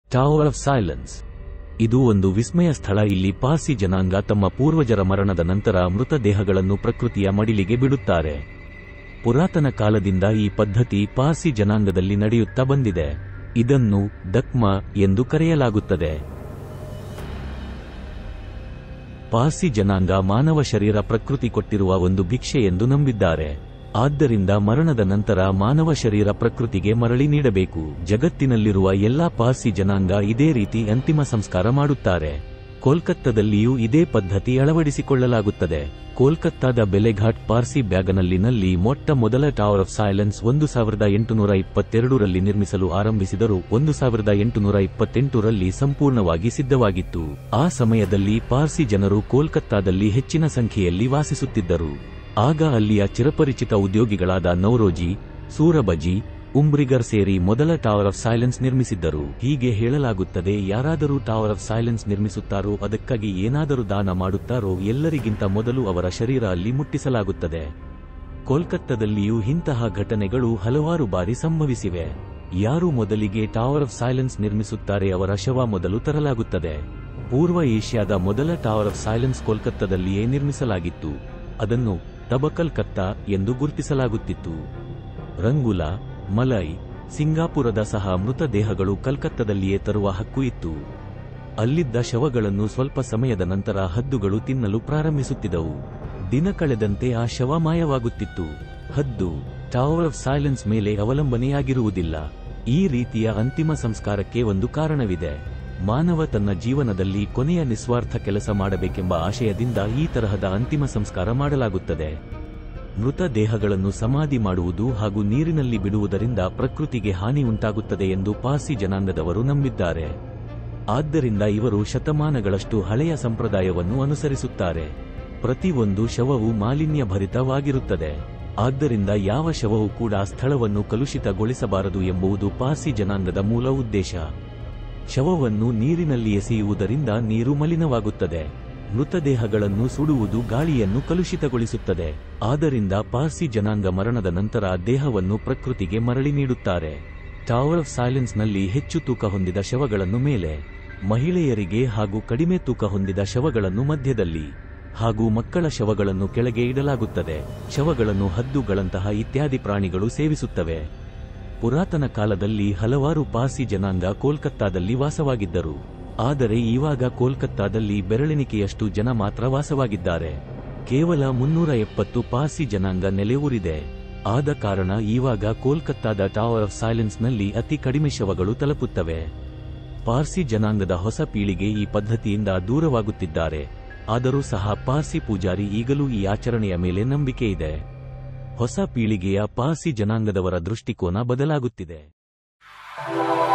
Tower of silence. ಇದು ಒಂದು ವಿಸ್ಮಯ ಸ್ಥಳ. ಇಲ್ಲಿ ಪಾರ್ಸಿ ಜನಾಂಗ ತಮ್ಮ ಪೂರ್ವಜರ ಮರಣದ ನಂತರ ಮೃತದೇಹಗಳನ್ನು ಪ್ರಕೃತಿಯ ಮಡಿಲಿಗೆ ಬಿಡುತ್ತಾರೆ. ಪುರಾತನ ಕಾಲದಿಂದ ಈ ಪದ್ಧತಿ ಪಾರ್ಸಿ ಜನಾಂಗದಲ್ಲಿ ನಡೆಯುತ್ತಾ ಬಂದಿದೆ. ಇದನ್ನು ದಕ್ಮ ಎಂದು ಕರೆಯಲಾಗುತ್ತದೆ. ಪಾರ್ಸಿ ಜನಾಂಗ ಮಾನವ ಶರೀರ ಪ್ರಕೃತಿ ಕೊಟ್ಟಿರುವ ಒಂದು ಭಿಕ್ಷೆ ಎಂದು ನಂಬಿದ್ದಾರೆ. ಆದ್ದರಿಂದ ಮರಣದ ನಂತರ ಮಾನವ ಶರೀರ ಪ್ರಕೃತಿಗೆ ಮರಳಿ ನೀಡಬೇಕು. ಜಗತ್ತಿನಲ್ಲಿರುವ ಎಲ್ಲಾ ಪಾರ್ಸಿ ಜನಾಂಗ ಇದೇ ರೀತಿ ಅಂತಿಮ ಸಂಸ್ಕಾರ ಮಾಡುತ್ತಾರೆ. ಕೋಲ್ಕತ್ತಾದಲ್ಲಿಯೂ ಇದೇ ಪದ್ಧತಿ ಅಳವಡಿಸಿಕೊಳ್ಳಲಾಗುತ್ತದೆ. ಕೋಲ್ಕತ್ತಾದ ಬೆಲೆಘಾಟ್ ಪಾರ್ಸಿ ಬ್ಯಾಗನಲ್ಲಿನಲ್ಲಿ ಮೊಟ್ಟ ಮೊದಲ ಟವರ್ ಆಫ್ ಸೈಲೆನ್ಸ್ 1822ರಲ್ಲಿ ನಿರ್ಮಿಸಲು ಆರಂಭಿಸಿದರು. 1828ರಲ್ಲಿ ಸಂಪೂರ್ಣವಾಗಿ ಸಿದ್ಧವಾಗಿತ್ತು. ಆ ಸಮಯದಲ್ಲಿ ಪಾರ್ಸಿ ಜನರು ಕೋಲ್ಕತ್ತಾದಲ್ಲಿ ಹೆಚ್ಚಿನ ಸಂಖ್ಯೆಯಲ್ಲಿ ವಾಸಿಸುತ್ತಿದ್ದರು. ಆಗ ಅಲ್ಲಿಯ ಚಿರಪರಿಚಿತ ಉದ್ಯೋಗಿಗಳಾದ ನೌರೋಜಿ, ಸೂರಬಜಿ, ಉಂಬ್ರಿಗರ್ ಸೇರಿ ಮೊದಲ ಟವರ್ ಆಫ್ ಸೈಲೆನ್ಸ್ ನಿರ್ಮಿಸಿದ್ದರು. ಹೀಗೆ ಹೇಳಲಾಗುತ್ತದೆ, ಯಾರಾದರೂ ಟವರ್ ಆಫ್ ಸೈಲೆನ್ಸ್ ನಿರ್ಮಿಸುತ್ತಾರೋ, ಅದಕ್ಕಾಗಿ ಏನಾದರೂ ದಾನ ಮಾಡುತ್ತಾರೋ, ಎಲ್ಲರಿಗಿಂತ ಮೊದಲು ಅವರ ಶರೀರ ಅಲ್ಲಿ ಮುಟ್ಟಿಸಲಾಗುತ್ತದೆ. ಕೋಲ್ಕತ್ತಾದಲ್ಲಿಯೂ ಇಂತಹ ಘಟನೆಗಳು ಹಲವಾರು ಬಾರಿ ಸಂಭವಿಸಿವೆ. ಯಾರು ಮೊದಲಿಗೆ ಟವರ್ ಆಫ್ ಸೈಲೆನ್ಸ್ ನಿರ್ಮಿಸುತ್ತಾರೆ ಅವರ ಶವ ಮೊದಲು ತರಲಾಗುತ್ತದೆ. ಪೂರ್ವ ಏಷ್ಯಾದ ಮೊದಲ ಟವರ್ ಆಫ್ ಸೈಲೆನ್ಸ್ ಕೋಲ್ಕತ್ತಾದಲ್ಲಿಯೇ ನಿರ್ಮಿಸಲಾಗಿತ್ತು. ಅದನ್ನು ತಬಕಲ್ ಕತ್ತಾ ಎಂದು ಗುರುತಿಸಲಾಗುತ್ತಿತ್ತು. ರಂಗುಲಾ, ಮಲೈ, ಸಿಂಗಾಪುರದ ಸಹ ಮೃತದೇಹಗಳು ಕಲ್ಕತ್ತಾದಲ್ಲಿಯೇ ತರುವ ಹಕ್ಕು ಇತ್ತು. ಅಲ್ಲಿದ್ದ ಶವಗಳನ್ನು ಸ್ವಲ್ಪ ಸಮಯದ ನಂತರ ಹದ್ದುಗಳು ತಿನ್ನಲು ಪ್ರಾರಂಭಿಸುತ್ತಿದ್ದವು. ದಿನ ಕಳೆದಂತೆ ಆ ಶವ ಮಾಯವಾಗುತ್ತಿತ್ತು. ಹದ್ದು ಟವರ್ ಆಫ್ ಸೈಲೆನ್ಸ್ ಮೇಲೆ ಅವಲಂಬನೆಯಾಗಿರುವುದಿಲ್ಲ. ಈ ರೀತಿಯ ಅಂತಿಮ ಸಂಸ್ಕಾರಕ್ಕೆ ಒಂದು ಕಾರಣವಿದೆ. ಮಾನವ ತನ್ನ ಜೀವನದಲ್ಲಿ ಕೊನೆಯ ನಿಸ್ವಾರ್ಥ ಕೆಲಸ ಮಾಡಬೇಕೆಂಬ ಆಶಯದಿಂದ ಈ ತರಹದ ಅಂತಿಮ ಸಂಸ್ಕಾರ ಮಾಡಲಾಗುತ್ತದೆ. ಮೃತ ದೇಹಗಳನ್ನು ಸಮಾಧಿ ಮಾಡುವುದು ಹಾಗೂ ನೀರಿನಲ್ಲಿ ಬಿಡುವುದರಿಂದ ಪ್ರಕೃತಿಗೆ ಹಾನಿ ಉಂಟಾಗುತ್ತದೆ ಎಂದು ಪಾರ್ಸಿ ಜನಾಂಗದವರು ನಂಬಿದ್ದಾರೆ. ಆದ್ದರಿಂದ ಇವರು ಶತಮಾನಗಳಷ್ಟು ಹಳೆಯ ಸಂಪ್ರದಾಯವನ್ನು ಅನುಸರಿಸುತ್ತಾರೆ. ಪ್ರತಿಯೊಂದು ಶವವು ಮಾಲಿನ್ಯಭರಿತವಾಗಿರುತ್ತದೆ. ಆದ್ದರಿಂದ ಯಾವ ಶವವೂ ಕೂಡ ಸ್ಥಳವನ್ನು ಕಲುಷಿತಗೊಳಿಸಬಾರದು ಎಂಬುದು ಪಾರ್ಸಿ ಜನಾಂಗದ ಮೂಲ ಉದ್ದೇಶ. ಶವವನ್ನು ನೀರಿನಲ್ಲಿ ಎಸೆಯುವುದರಿಂದ ನೀರು ಮಲಿನವಾಗುತ್ತದೆ. ಮೃತದೇಹಗಳನ್ನು ಸುಡುವುದು ಗಾಳಿಯನ್ನು ಕಲುಷಿತಗೊಳಿಸುತ್ತದೆ. ಆದ್ದರಿಂದ ಪಾರ್ಸಿ ಜನಾಂಗ ಮರಣದ ನಂತರ ದೇಹವನ್ನು ಪ್ರಕೃತಿಗೆ ಮರಳಿ ನೀಡುತ್ತಾರೆ. ಟವರ್ ಆಫ್ ಸೈಲೆನ್ಸ್ನಲ್ಲಿ ಹೆಚ್ಚು ತೂಕ ಹೊಂದಿದ ಶವಗಳನ್ನು ಮೇಲೆ, ಮಹಿಳೆಯರಿಗೆ ಹಾಗೂ ಕಡಿಮೆ ತೂಕ ಹೊಂದಿದ ಶವಗಳನ್ನು ಮಧ್ಯದಲ್ಲಿ, ಹಾಗೂ ಮಕ್ಕಳ ಶವಗಳನ್ನು ಕೆಳಗೆ ಇಡಲಾಗುತ್ತದೆ. ಶವಗಳನ್ನು ಹದ್ದುಗಳಂತಹ ಇತ್ಯಾದಿ ಪ್ರಾಣಿಗಳು ಸೇವಿಸುತ್ತವೆ. ಪುರಾತನ ಕಾಲದಲ್ಲಿ ಹಲವಾರು ಪಾರ್ಸಿ ಜನಾಂಗ ಕೋಲ್ಕತ್ತಾದಲ್ಲಿ ವಾಸವಾಗಿದ್ದರು. ಆದರೆ ಇವಾಗ ಕೋಲ್ಕತ್ತಾದಲ್ಲಿ ಬೆರಳೆಣಿಕೆಯಷ್ಟು ಜನ ಮಾತ್ರ ವಾಸವಾಗಿದ್ದಾರೆ. ಕೇವಲ 370 ಪಾರ್ಸಿ ಜನಾಂಗ ನೆಲೆಯೂರಿದೆ. ಆದ ಕಾರಣ ಇವಾಗ ಕೋಲ್ಕತ್ತಾದ ಟವರ್ ಆಫ್ ಸೈಲೆನ್ಸ್ನಲ್ಲಿ ಅತಿ ಕಡಿಮೆ ಶವಗಳು ತಲುಪುತ್ತವೆ. ಪಾರ್ಸಿ ಜನಾಂಗದ ಹೊಸ ಪೀಳಿಗೆ ಈ ಪದ್ಧತಿಯಿಂದ ದೂರವಾಗುತ್ತಿದ್ದಾರೆ. ಆದರೂ ಸಹ ಪಾರ್ಸಿ ಪೂಜಾರಿ ಈಗಲೂ ಈ ಆಚರಣೆಯ ಮೇಲೆ ನಂಬಿಕೆ ಇದೆ. ಹೊಸ ಪೀಳಿಗೆಯ ಪಾರ್ಸಿ ಜನಾಂಗದವರ ದೃಷ್ಟಿಕೋನ ಬದಲಾಗುತ್ತಿದೆ.